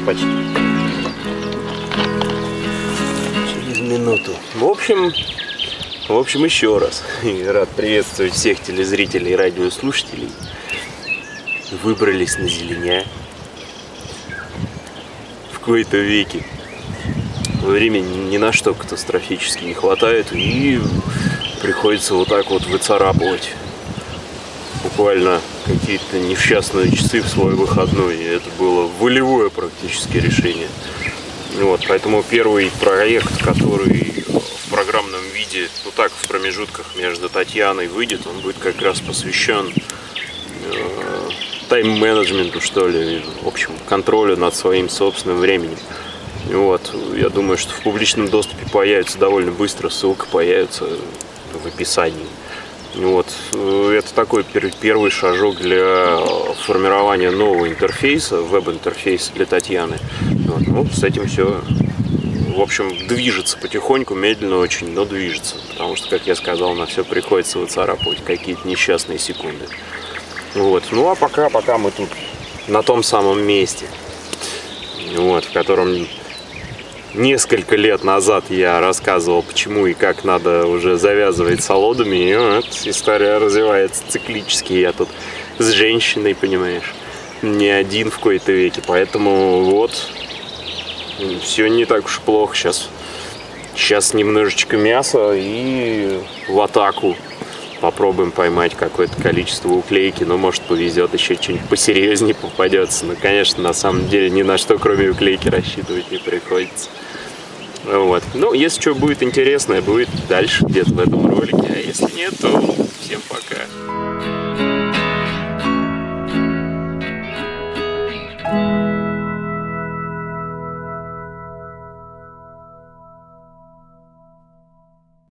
почти. Через минуту. В общем, еще раз рад приветствовать всех телезрителей и радиослушателей. Выбрались на Зеленя. В кои-то веки времени ни на что катастрофически не хватает, и приходится вот так вот выцарапывать буквально какие-то несчастные часы в свой выходной. И это было волевое практически решение. Вот, поэтому первый проект, который в программном виде, ну так, в промежутках между Татьяной выйдет, он будет как раз посвящен тайм-менеджменту, что ли, в общем, контролю над своим собственным временем. Вот, я думаю, что в публичном доступе появится довольно быстро, ссылка появится в описании. Вот, это такой первый шажок для формирования нового интерфейса, веб-интерфейса для Татьяны. Вот, ну, с этим все, в общем, движется потихоньку, медленно очень, но движется. Потому что, как я сказал, на все приходится выцарапывать какие-то несчастные секунды. Вот, ну а пока мы тут на том самом месте, вот, в котором несколько лет назад я рассказывал, почему и как надо уже завязывать с олодами, и вот, история развивается циклически. Я тут с женщиной, понимаешь, не один в кои-то веке, поэтому вот, все не так уж плохо сейчас немножечко мяса и в атаку. Попробуем поймать какое-то количество уклейки, но может повезет, еще что-нибудь посерьезнее попадется. Но, конечно, на самом деле ни на что, кроме уклейки, рассчитывать не приходится. Вот. Ну, если что будет интересное, будет дальше где-то в этом ролике. А если нет, то всем пока.